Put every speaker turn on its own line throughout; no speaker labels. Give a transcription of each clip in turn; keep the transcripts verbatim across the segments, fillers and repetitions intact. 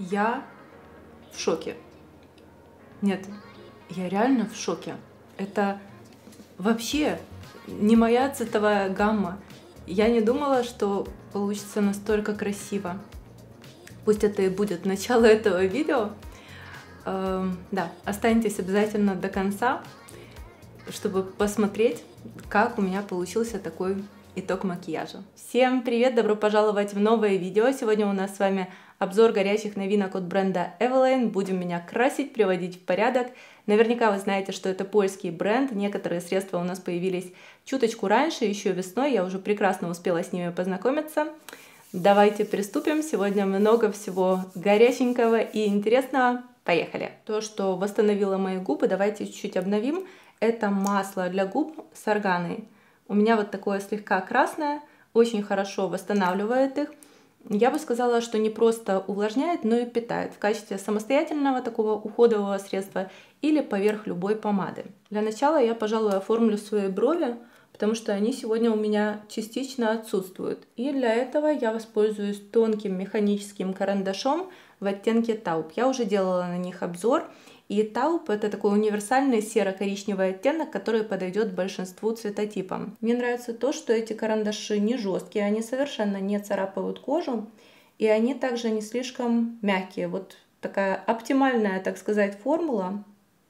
Я в шоке. Нет, я реально в шоке. Это вообще не моя цветовая гамма. Я не думала, что получится настолько красиво. Пусть это и будет начало этого видео. Эм, да, останьтесь обязательно до конца, чтобы посмотреть, как у меня получился такой итог макияжа. Всем привет! Добро пожаловать в новое видео. Сегодня у нас с вами обзор горячих новинок от бренда Eveline. Будем меня красить, приводить в порядок. Наверняка вы знаете, что это польский бренд. Некоторые средства у нас появились чуточку раньше, еще весной. Я уже прекрасно успела с ними познакомиться. Давайте приступим. Сегодня много всего горяченького и интересного. Поехали! То, что восстановило мои губы, давайте чуть-чуть обновим. Это масло для губ с органой. У меня вот такое слегка красное, очень хорошо восстанавливает их. Я бы сказала, что не просто увлажняет, но и питает в качестве самостоятельного такого уходового средства или поверх любой помады. Для начала я, пожалуй, оформлю свои брови, потому что они сегодня у меня частично отсутствуют. И для этого я воспользуюсь тонким механическим карандашом в оттенке тауп. Я уже делала на них обзор. И тауп — это такой универсальный серо-коричневый оттенок, который подойдет большинству цветотипам. Мне нравится то, что эти карандаши не жесткие, они совершенно не царапают кожу, и они также не слишком мягкие. Вот такая оптимальная, так сказать, формула.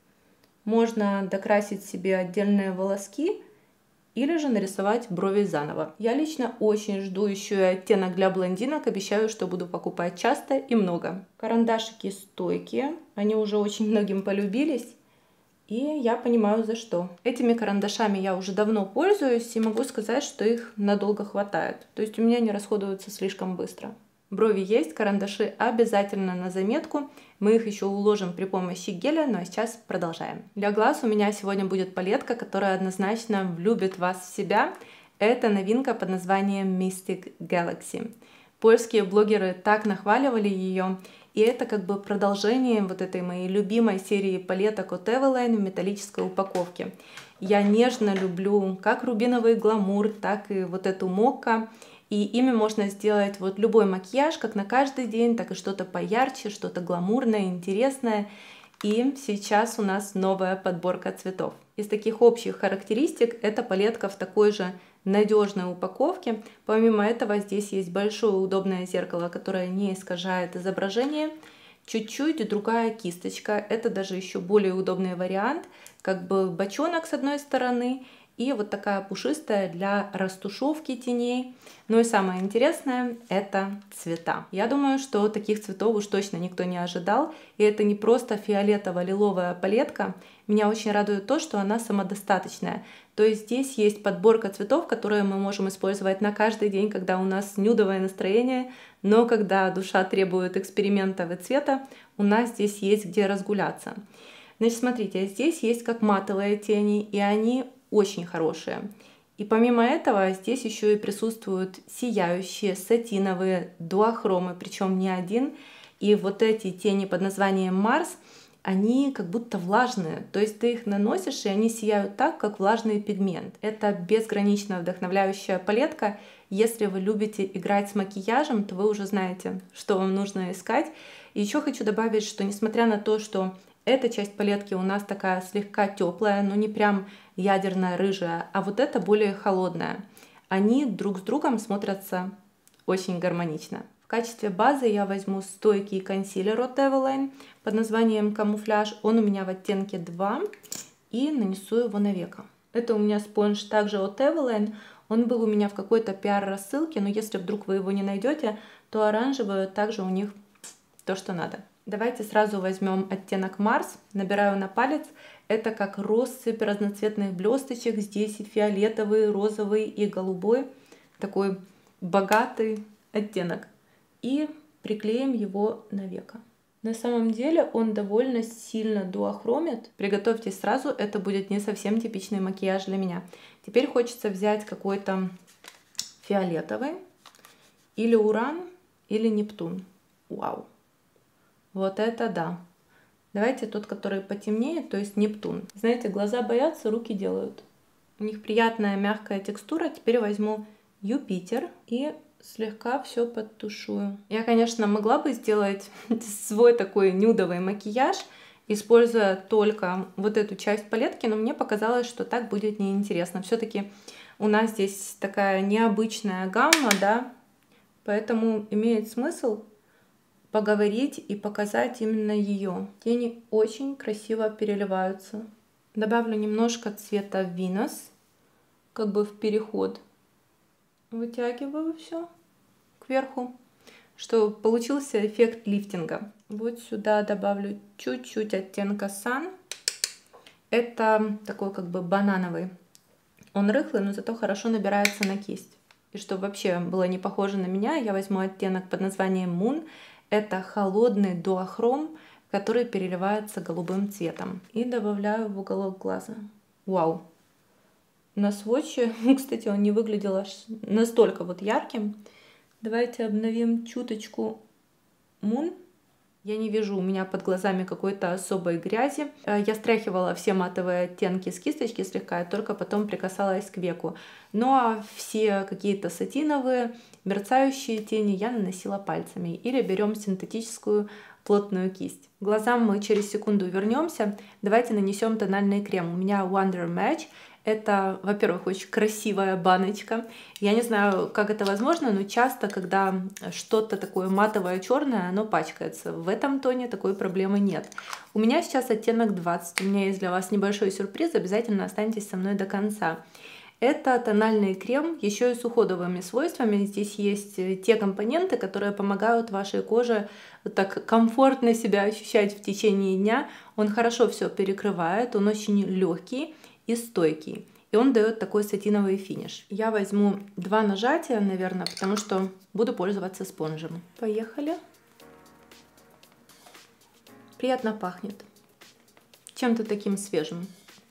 Можно докрасить себе отдельные волоски или же нарисовать брови заново. Я лично очень жду еще и оттенок для блондинок. Обещаю, что буду покупать часто и много. Карандашики стойкие. Они уже очень многим полюбились. И я понимаю, за что. Этими карандашами я уже давно пользуюсь и могу сказать, что их надолго хватает. То есть у меня не расходуются слишком быстро. Брови есть, карандаши обязательно на заметку. Мы их еще уложим при помощи геля, но сейчас продолжаем. Для глаз у меня сегодня будет палетка, которая однозначно влюбит вас в себя. Это новинка под названием Mystic Galaxy. Польские блогеры так нахваливали ее, и это как бы продолжение вот этой моей любимой серии палеток от Eveline в металлической упаковке. Я нежно люблю как рубиновый гламур, так и вот эту мокко. И ими можно сделать вот любой макияж, как на каждый день, так и что-то поярче, что-то гламурное, интересное. И сейчас у нас новая подборка цветов. Из таких общих характеристик эта палетка в такой же надежной упаковке. Помимо этого здесь есть большое удобное зеркало, которое не искажает изображение. Чуть-чуть другая кисточка. Это даже еще более удобный вариант. Как бы бочонок с одной стороны. И вот такая пушистая для растушевки теней. Ну и самое интересное — это цвета. Я думаю, что таких цветов уж точно никто не ожидал. И это не просто фиолетово-лиловая палетка. Меня очень радует то, что она самодостаточная. То есть здесь есть подборка цветов, которые мы можем использовать на каждый день, когда у нас нюдовое настроение. Но когда душа требует экспериментов и цвета, у нас здесь есть где разгуляться. Значит, смотрите, здесь есть как матовые тени, и они очень хорошие. И помимо этого здесь еще и присутствуют сияющие сатиновые дуохромы, причем не один. И вот эти тени под названием Марс, они как будто влажные. То есть ты их наносишь, и они сияют так, как влажный пигмент. Это безгранично вдохновляющая палетка. Если вы любите играть с макияжем, то вы уже знаете, что вам нужно искать. И еще хочу добавить, что несмотря на то, что эта часть палетки у нас такая слегка теплая, но не прям ядерная рыжая, а вот эта более холодная. Они друг с другом смотрятся очень гармонично. В качестве базы я возьму стойкий консилер от Eveline под названием Камуфляж. Он у меня в оттенке два, и нанесу его на веко. Это у меня спонж также от Eveline. Он был у меня в какой-то пиар-рассылке, но если вдруг вы его не найдете, то оранжевый также у них то, что надо. Давайте сразу возьмем оттенок Марс, набираю на палец. Это как россыпь разноцветных блесточек. Здесь и фиолетовый, розовый, и голубой. Такой богатый оттенок. И приклеим его на веко. На самом деле он довольно сильно дуохромит. Приготовьтесь сразу, это будет не совсем типичный макияж для меня. Теперь хочется взять какой-то фиолетовый. Или Уран, или Нептун. Вау! Вот это да. Давайте тот, который потемнее, то есть Нептун. Знаете, глаза боятся, руки делают. У них приятная мягкая текстура. Теперь возьму Юпитер и слегка все подтушую. Я, конечно, могла бы сделать свой такой нюдовый макияж, используя только вот эту часть палетки, но мне показалось, что так будет неинтересно. Все-таки у нас здесь такая необычная гамма, да, поэтому имеет смысл поговорить и показать именно ее. Тени очень красиво переливаются. Добавлю немножко цвета Venus, как бы в переход. Вытягиваю все кверху, чтобы получился эффект лифтинга. Вот сюда добавлю чуть-чуть оттенка Sun. Это такой как бы банановый. Он рыхлый, но зато хорошо набирается на кисть. И чтобы вообще было не похоже на меня, я возьму оттенок под названием Moon. Это холодный дуохром, который переливается голубым цветом. И добавляю в уголок глаза. Вау! На сводче, кстати, он не выглядел аж настолько вот ярким. Давайте обновим чуточку Moon. Я не вижу у меня под глазами какой-то особой грязи. Я стряхивала все матовые оттенки с кисточки слегка, и только потом прикасалась к веку. Ну а все какие-то сатиновые, мерцающие тени я наносила пальцами. Или берем синтетическую плотную кисть. К глазам мы через секунду вернемся. Давайте нанесем тональный крем. У меня Wonder Match. Это, во-первых, очень красивая баночка. Я не знаю, как это возможно, но часто, когда что-то такое матовое черное, оно пачкается. В этом тоне такой проблемы нет. У меня сейчас оттенок двадцать. У меня есть для вас небольшой сюрприз. Обязательно останьтесь со мной до конца. Это тональный крем еще и с уходовыми свойствами. Здесь есть те компоненты, которые помогают вашей коже так комфортно себя ощущать в течение дня. Он хорошо все перекрывает, он очень легкий и стойкий. И он дает такой сатиновый финиш. Я возьму два нажатия, наверное, потому что буду пользоваться спонжем. Поехали. Приятно пахнет. Чем-то таким свежим.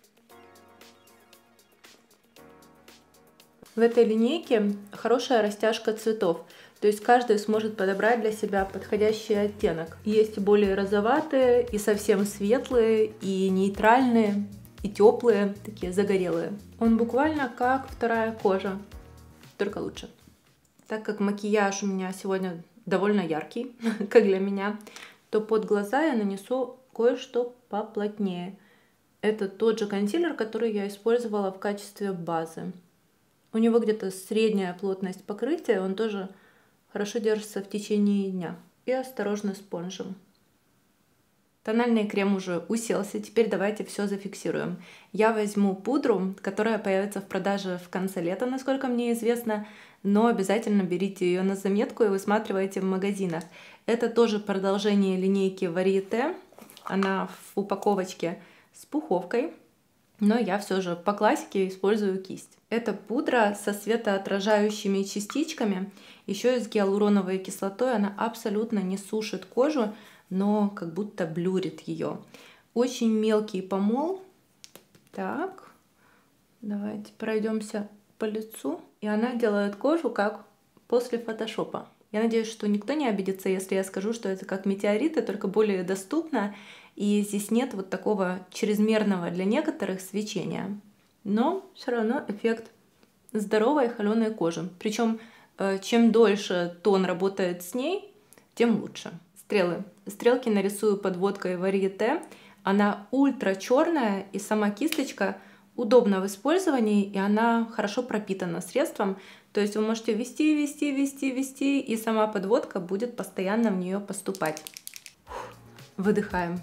В этой линейке хорошая растяжка цветов. То есть каждый сможет подобрать для себя подходящий оттенок. Есть и более розоватые, и совсем светлые, и нейтральные, и теплые, такие загорелые. Он буквально как вторая кожа, только лучше. Так как макияж у меня сегодня довольно яркий, как для меня, то под глаза я нанесу кое-что поплотнее. Это тот же консилер, который я использовала в качестве базы. У него где-то средняя плотность покрытия, он тоже хорошо держится в течение дня. И осторожно спонжем. Тональный крем уже уселся, теперь давайте все зафиксируем. Я возьму пудру, которая появится в продаже в конце лета, насколько мне известно, но обязательно берите ее на заметку и высматривайте в магазинах. Это тоже продолжение линейки Varieté, она в упаковочке с пуховкой, но я все же по классике использую кисть. Это пудра со светоотражающими частичками, еще и с гиалуроновой кислотой, она абсолютно не сушит кожу, но как будто блюрит ее. Очень мелкий помол. Так, давайте пройдемся по лицу. И она делает кожу как после фотошопа. Я надеюсь, что никто не обидится, если я скажу, что это как метеориты, только более доступно. И здесь нет вот такого чрезмерного для некоторых свечения. Но все равно эффект здоровой холеной кожи. Причем чем дольше тон работает с ней, тем лучше. Стрелы. Стрелки нарисую подводкой Varieté. Она ультра черная, и сама кисточка удобна в использовании, и она хорошо пропитана средством. То есть вы можете вести, вести, вести, вести, и сама подводка будет постоянно в нее поступать. Выдыхаем.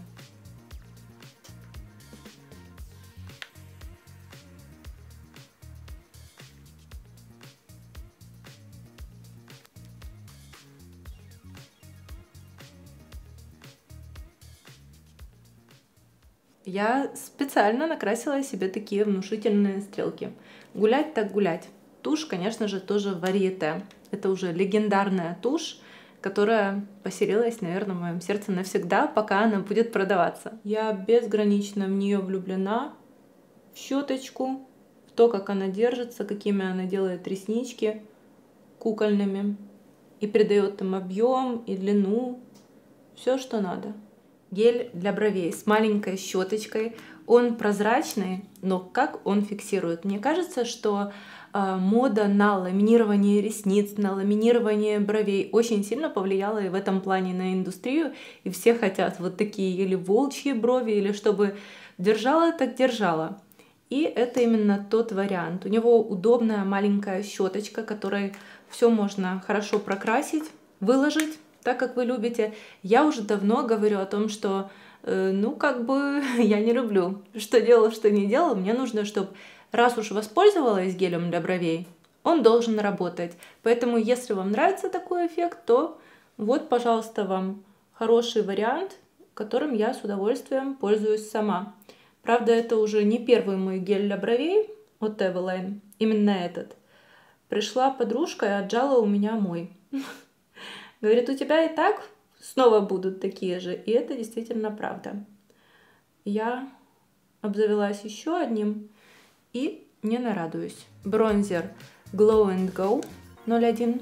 Я специально накрасила себе такие внушительные стрелки. Гулять так гулять. Тушь, конечно же, тоже Varieté. Это уже легендарная тушь, которая поселилась, наверное, в моем сердце навсегда, пока она будет продаваться. Я безгранично в нее влюблена. В щеточку, в то, как она держится, какими она делает реснички кукольными. И придает им объем и длину. Все, что надо. Гель для бровей с маленькой щеточкой. Он прозрачный, но как он фиксирует? Мне кажется, что мода на ламинирование ресниц, на ламинирование бровей очень сильно повлияла и в этом плане на индустрию. И все хотят вот такие или волчьи брови, или чтобы держала, так держала. И это именно тот вариант. У него удобная маленькая щеточка, которой все можно хорошо прокрасить, выложить так, как вы любите. Я уже давно говорю о том, что э, ну как бы я не люблю, что делал, что не делал. Мне нужно, чтобы раз уж воспользовалась гелем для бровей, он должен работать. Поэтому если вам нравится такой эффект, то вот, пожалуйста, вам хороший вариант, которым я с удовольствием пользуюсь сама. Правда, это уже не первый мой гель для бровей от Eveline, именно этот. Пришла подружка и отжала у меня мой. Говорит, у тебя и так снова будут такие же. И это действительно правда. Я обзавелась еще одним и не нарадуюсь. Бронзер Glow and Go ноль один.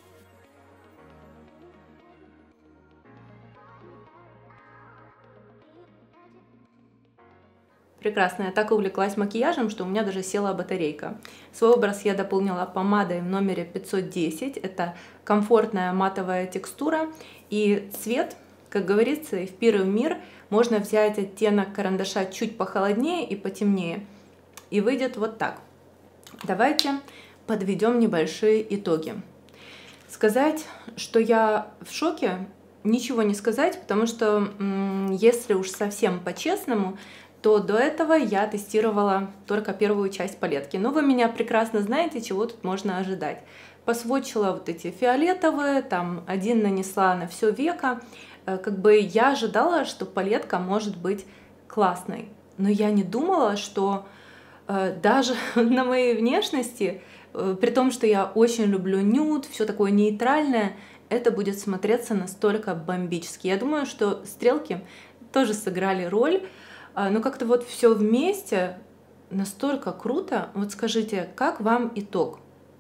Прекрасно, я так увлеклась макияжем, что у меня даже села батарейка. Свой образ я дополнила помадой в номере пятьсот десять. Это комфортная матовая текстура и цвет, как говорится, и в пир и в мир можно взять оттенок карандаша чуть похолоднее и потемнее. И выйдет вот так. Давайте подведем небольшие итоги. Сказать, что я в шоке, ничего не сказать, потому что если уж совсем по-честному, то до этого я тестировала только первую часть палетки. Но вы меня прекрасно знаете, чего тут можно ожидать. Посвотчила вот эти фиолетовые, там один нанесла на все веко. Как бы я ожидала, что палетка может быть классной. Но я не думала, что э, даже на моей внешности, э, при том, что я очень люблю нюд, все такое нейтральное, это будет смотреться настолько бомбически. Я думаю, что стрелки тоже сыграли роль. Но как-то вот все вместе настолько круто. Вот скажите, как вам итог?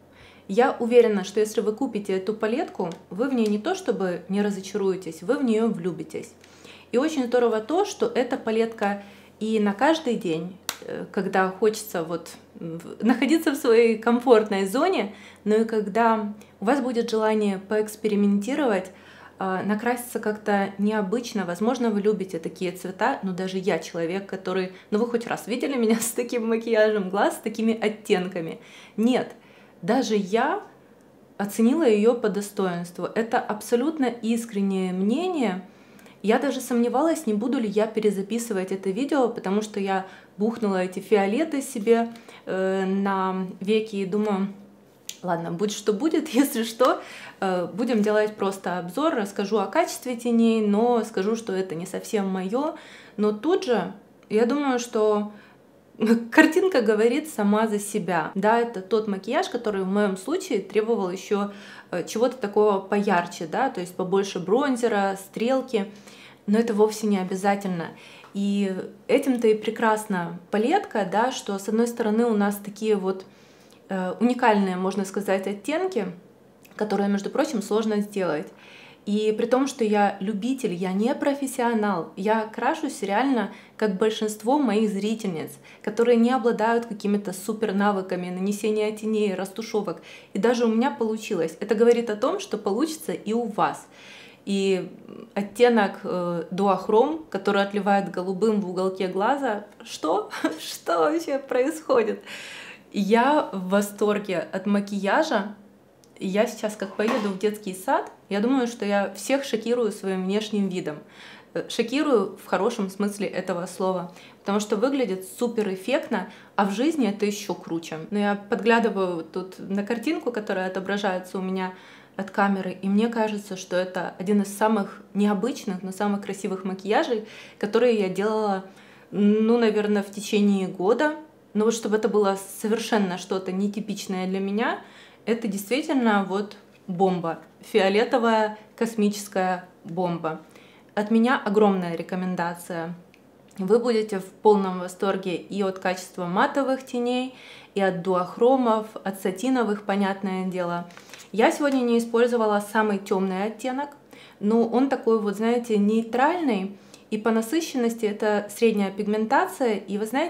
Я уверена, что если вы купите эту палетку, вы в ней не то чтобы не разочаруетесь, вы в нее влюбитесь. И очень здорово то, что эта палетка и на каждый день, когда хочется вот находиться в своей комфортной зоне, но и когда у вас будет желание поэкспериментировать, накраситься как-то необычно. Возможно, вы любите такие цвета, но даже я человек, который... Ну, вы хоть раз видели меня с таким макияжем глаз, с такими оттенками? Нет, даже я оценила ее по достоинству. Это абсолютно искреннее мнение. Я даже сомневалась, не буду ли я перезаписывать это видео, потому что я бухнула эти фиолеты себе э, на веки и думаю... Ладно, будь что будет, если что, будем делать просто обзор, расскажу о качестве теней, но скажу, что это не совсем мое. Но тут же, я думаю, что картинка говорит сама за себя. Да, это тот макияж, который в моем случае требовал еще чего-то такого поярче, да, то есть побольше бронзера, стрелки, но это вовсе не обязательно. И этим-то и прекрасна палетка, да, что с одной стороны у нас такие вот уникальные, можно сказать, оттенки, которые, между прочим, сложно сделать. И при том, что я любитель, я не профессионал, я крашусь реально как большинство моих зрительниц, которые не обладают какими-то супер навыками нанесения теней, растушевок. И даже у меня получилось. Это говорит о том, что получится и у вас. И оттенок э, дуохром, который отливает голубым в уголке глаза, что? Что вообще происходит? Я в восторге от макияжа. Я сейчас как поеду в детский сад, я думаю, что я всех шокирую своим внешним видом. Шокирую в хорошем смысле этого слова, потому что выглядит супер эффектно, а в жизни это еще круче. Но я подглядываю тут на картинку, которая отображается у меня от камеры, и мне кажется, что это один из самых необычных, но самых красивых макияжей, которые я делала, ну, наверное, в течение года. Но вот чтобы это было совершенно что-то нетипичное для меня, это действительно вот бомба. Фиолетовая космическая бомба. От меня огромная рекомендация. Вы будете в полном восторге и от качества матовых теней, и от дуохромов, от сатиновых, понятное дело. Я сегодня не использовала самый темный оттенок, но он такой вот, знаете, нейтральный. И по насыщенности это средняя пигментация. И вы знаете,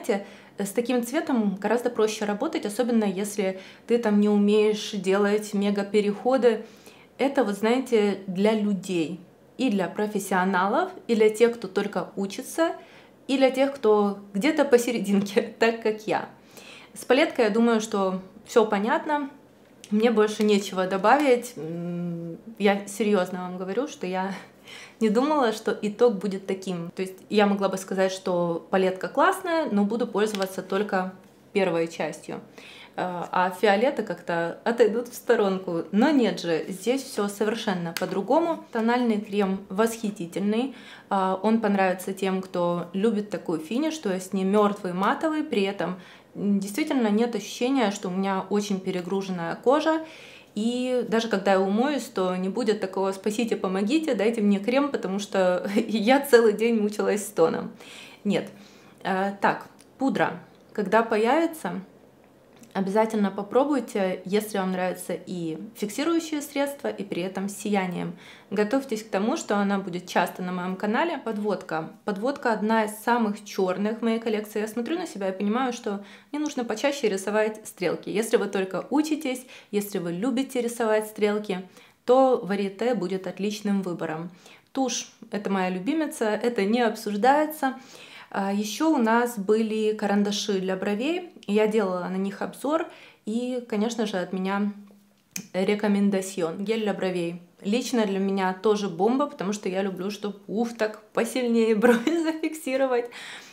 С таким цветом гораздо проще работать, особенно если ты там не умеешь делать мега-переходы. Это, вот знаете, для людей. И для профессионалов, и для тех, кто только учится, и для тех, кто где-то посерединке, так как я. С палеткой, я думаю, что все понятно. Мне больше нечего добавить. Я серьезно вам говорю, что я не думала, что итог будет таким. То есть я могла бы сказать, что палетка классная, но буду пользоваться только первой частью. А фиолеты как-то отойдут в сторонку. Но нет же, здесь все совершенно по-другому. Тональный крем восхитительный. Он понравится тем, кто любит такой финиш, то есть не мертвый матовый, при этом действительно нет ощущения, что у меня очень перегруженная кожа. И даже когда я умоюсь, то не будет такого «спасите, помогите, дайте мне крем», потому что я целый день мучилась с тоном. Нет. Так, пудра. Когда появится, обязательно попробуйте, если вам нравятся и фиксирующие средства, и при этом с сиянием. Готовьтесь к тому, что она будет часто на моем канале. Подводка. Подводка одна из самых черных в моей коллекции. Я смотрю на себя и понимаю, что мне нужно почаще рисовать стрелки. Если вы только учитесь, если вы любите рисовать стрелки, то варьете будет отличным выбором. Тушь — это моя любимица, это не обсуждается. Еще у нас были карандаши для бровей, я делала на них обзор, и, конечно же, от меня рекомендацион. Гель для бровей. Лично для меня тоже бомба, потому что я люблю, чтобы уф, так посильнее брови зафиксировать.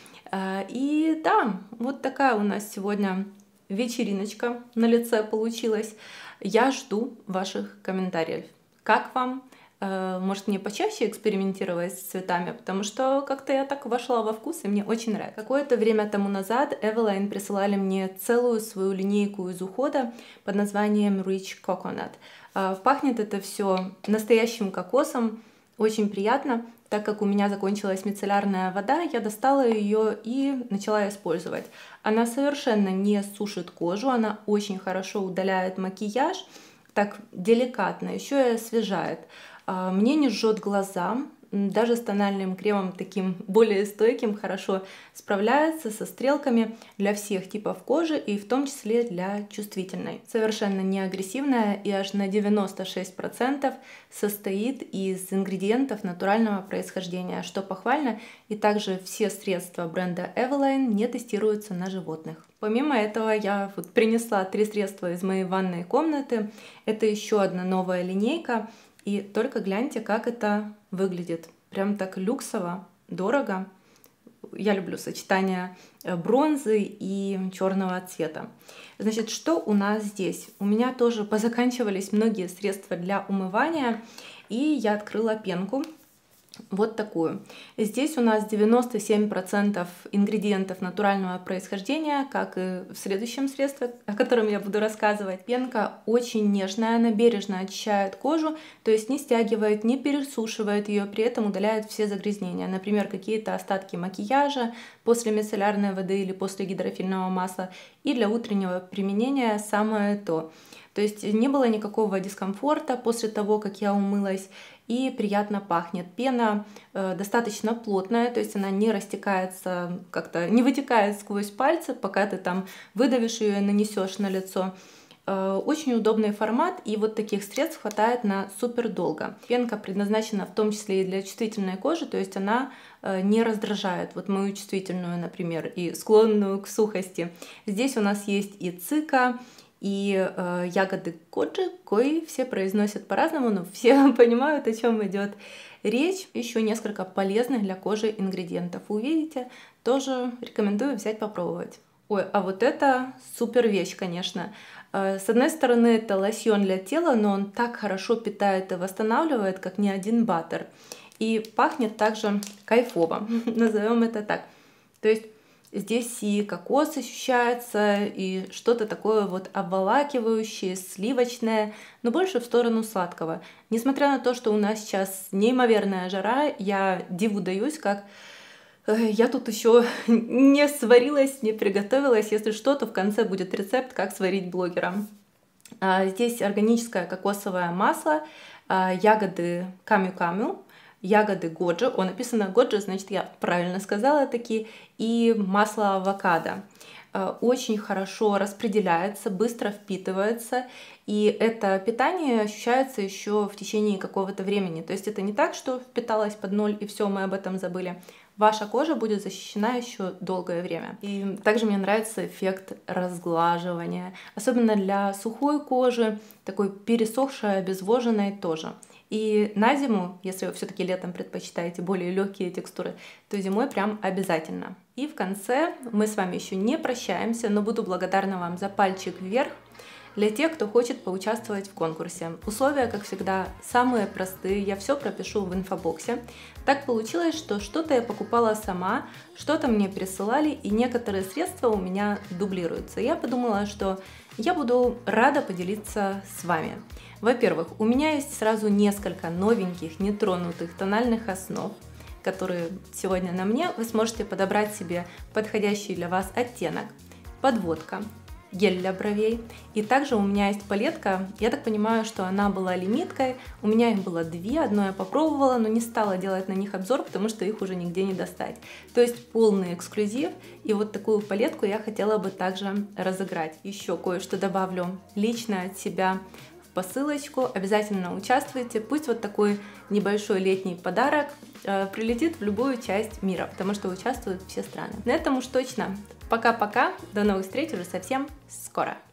И да, вот такая у нас сегодня вечериночка на лице получилась. Я жду ваших комментариев. Как вам? Может, мне почаще экспериментировать с цветами, потому что как-то я так вошла во вкус, и мне очень нравится. Какое-то время тому назад Eveline присылали мне целую свою линейку из ухода под названием Rich Coconut. Пахнет это все настоящим кокосом, очень приятно. Так как у меня закончилась мицеллярная вода, я достала ее и начала использовать. Она совершенно не сушит кожу, она очень хорошо удаляет макияж, так деликатно, еще и освежает. Мне не жжет глаза, даже с тональным кремом таким более стойким хорошо справляется со стрелками для всех типов кожи и в том числе для чувствительной. Совершенно не агрессивная и аж на девяносто шесть процентов состоит из ингредиентов натурального происхождения, что похвально, и также все средства бренда Eveline не тестируются на животных. Помимо этого я вот принесла три средства из моей ванной комнаты. Это еще одна новая линейка. И только гляньте, как это выглядит. Прям так люксово, дорого. Я люблю сочетание бронзы и черного цвета. Значит, что у нас здесь? У меня тоже позаканчивались многие средства для умывания, и я открыла пенку. Вот такую. Здесь у нас девяносто семь процентов ингредиентов натурального происхождения, как и в следующем средстве, о котором я буду рассказывать. Пенка очень нежная, она бережно очищает кожу, то есть не стягивает, не пересушивает ее, при этом удаляет все загрязнения. Например, какие-то остатки макияжа после мицеллярной воды или после гидрофильного масла. И для утреннего применения самое то. То есть не было никакого дискомфорта после того, как я умылась, и приятно пахнет. Пена э, достаточно плотная, то есть она не растекается, как-то не вытекает сквозь пальцы, пока ты там выдавишь ее и нанесешь на лицо. Э, очень удобный формат, и вот таких средств хватает на супер долго. Пенка предназначена в том числе и для чувствительной кожи, то есть она э, не раздражает, вот мою чувствительную, например, и склонную к сухости. Здесь у нас есть и цика, и э, ягоды коджи, кои все произносят по-разному, но все понимают, о чем идет речь. Еще несколько полезных для кожи ингредиентов. Увидите, тоже рекомендую взять попробовать. Ой, а вот это супер вещь, конечно. Э, с одной стороны, это лосьон для тела, но он так хорошо питает и восстанавливает, как ни один баттер. И пахнет также кайфово, назовем это так. То есть здесь и кокос ощущается, и что-то такое вот обволакивающее, сливочное, но больше в сторону сладкого. Несмотря на то, что у нас сейчас неимоверная жара, я диву даюсь, как я тут еще не сварилась, не приготовилась. Если что, то в конце будет рецепт, как сварить блогера. Здесь органическое кокосовое масло, ягоды камю-камю, ягоды годжи, о, написано годжи, значит, я правильно сказала таки, и масло авокадо. Очень хорошо распределяется, быстро впитывается, и это питание ощущается еще в течение какого-то времени. То есть это не так, что впиталось под ноль и все, мы об этом забыли. Ваша кожа будет защищена еще долгое время. И также мне нравится эффект разглаживания, особенно для сухой кожи, такой пересохшей, обезвоженной тоже. И на зиму, если вы все-таки летом предпочитаете более легкие текстуры, то зимой прям обязательно. И в конце мы с вами еще не прощаемся, но буду благодарна вам за пальчик вверх для тех, кто хочет поучаствовать в конкурсе. Условия, как всегда, самые простые, я все пропишу в инфобоксе. Так получилось, что что-то я покупала сама, что-то мне присылали, и некоторые средства у меня дублируются. Я подумала, что я буду рада поделиться с вами. Во-первых, у меня есть сразу несколько новеньких, нетронутых тональных основ, которые сегодня на мне. Вы сможете подобрать себе подходящий для вас оттенок. Подводка, гель для бровей. И также у меня есть палетка, я так понимаю, что она была лимиткой. У меня их было две, одно я попробовала, но не стала делать на них обзор, потому что их уже нигде не достать. То есть полный эксклюзив, и вот такую палетку я хотела бы также разыграть. Еще кое-что добавлю лично от себя в посылочку, обязательно участвуйте, пусть вот такой небольшой летний подарок э, прилетит в любую часть мира, потому что участвуют все страны. На этом уж точно. Пока-пока, до новых встреч уже совсем скоро.